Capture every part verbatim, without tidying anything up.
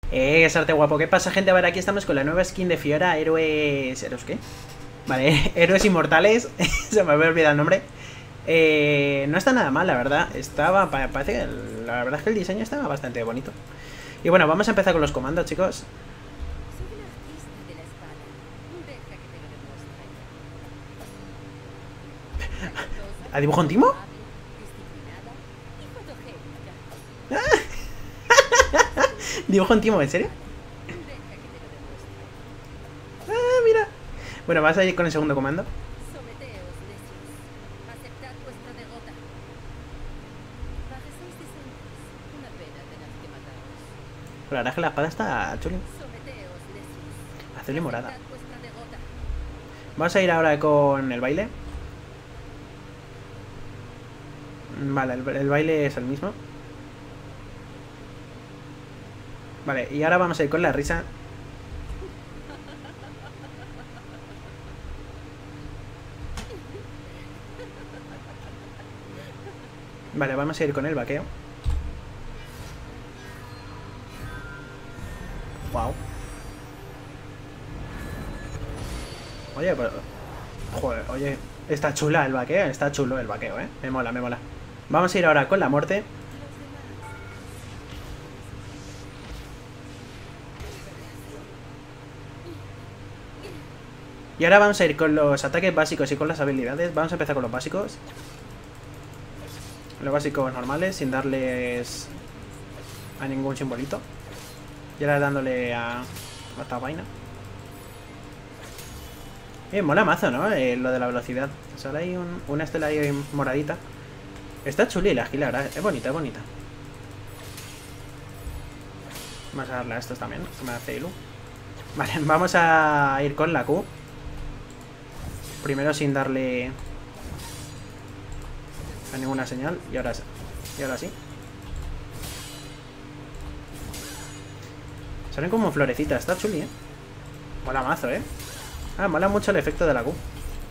Eh, es arte guapo. ¿Qué pasa, gente? A ver, aquí estamos con la nueva skin de Fiora, Héroes... ¿Héroes qué? Vale, Héroes Inmortales. Se me había olvidado el nombre. Eh, no está nada mal, la verdad. Estaba... Parece que... La verdad es que el diseño estaba bastante bonito. Y bueno, vamos a empezar con los comandos, chicos. ¿A dibujo un timo? ¿Dibujo un timo? ¿En serio? Ah, mira. Bueno, vas a ir con el segundo comando. La verdad es que la espada está chuli. Azul y morada. Vamos a ir ahora con el baile. Vale, el, el baile es el mismo. Vale, y ahora vamos a ir con la risa. Vale, vamos a ir con el vaqueo. Wow. Oye, pero... Joder, oye. Está chula el vaqueo, está chulo el vaqueo, eh. Me mola, me mola. Vamos a ir ahora con la muerte. Y ahora vamos a ir con los ataques básicos y con las habilidades. Vamos a empezar con los básicos. Los básicos normales, sin darles a ningún simbolito. Y ahora dándole a, a esta vaina. Eh, mola mazo, ¿no? Eh, lo de la velocidad. Sale ahí un, una estela ahí moradita. Está chuli la esquila, ¿verdad? Es bonita, es bonita. Vamos a darle a estos también, que me hace ilu. Vale, vamos a ir con la Q. Primero sin darle a ninguna señal. Y ahora, y ahora sí. Salen como florecitas, está chuli, ¿eh? Mola mazo, ¿eh? Ah, mola mucho el efecto de la Q.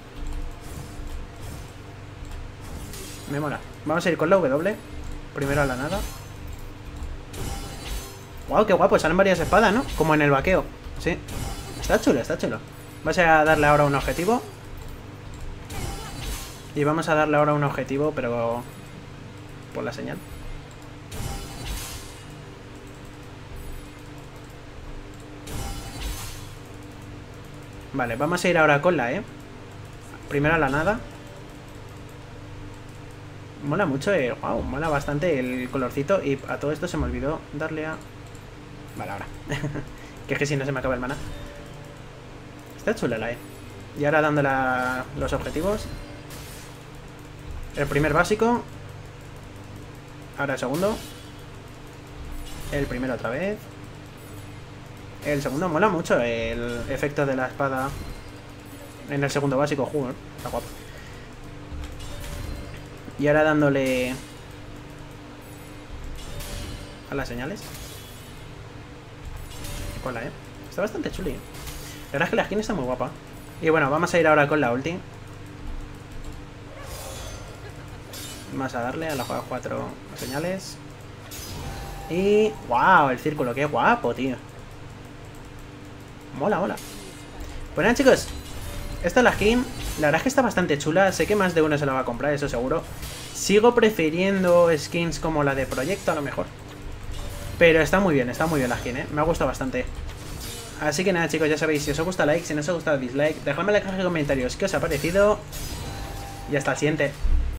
Me mola. Vamos a ir con la W. Primero a la nada. Wow, qué guapo. Salen varias espadas, ¿no? Como en el vaqueo. Sí. Está chulo, está chulo. Vamos a darle ahora un objetivo. Y vamos a darle ahora un objetivo, pero... por la señal. Vale, vamos a ir ahora con la E. Primero a la nada. Mola mucho, eh. Wow, mola bastante el colorcito. Y a todo esto se me olvidó darle a... Vale, ahora. Que es que si no se me acaba el mana. Está chula la E. Y ahora dándole a los objetivos. El primer básico. Ahora el segundo. El primero otra vez. El segundo mola mucho el efecto de la espada en el segundo básico, joder, está guapo. Y ahora dándole a las señales. Hola, eh. Está bastante chuli. La verdad es que la skin está muy guapa. Y bueno, vamos a ir ahora con la ulti. Vamos a darle a la juega cuatro señales. Y... ¡wow! El círculo, qué guapo, tío. Mola, mola. Bueno, chicos, esta es la skin. La verdad es que está bastante chula. Sé que más de uno se la va a comprar, eso seguro. Sigo prefiriendo skins como la de Proyecto, a lo mejor. Pero está muy bien, está muy bien la skin, ¿eh? Me ha gustado bastante. Así que nada, chicos, ya sabéis, si os gusta like, si no os gusta dislike, dejadme en la caja de comentarios qué os ha parecido. Y hasta el siguiente.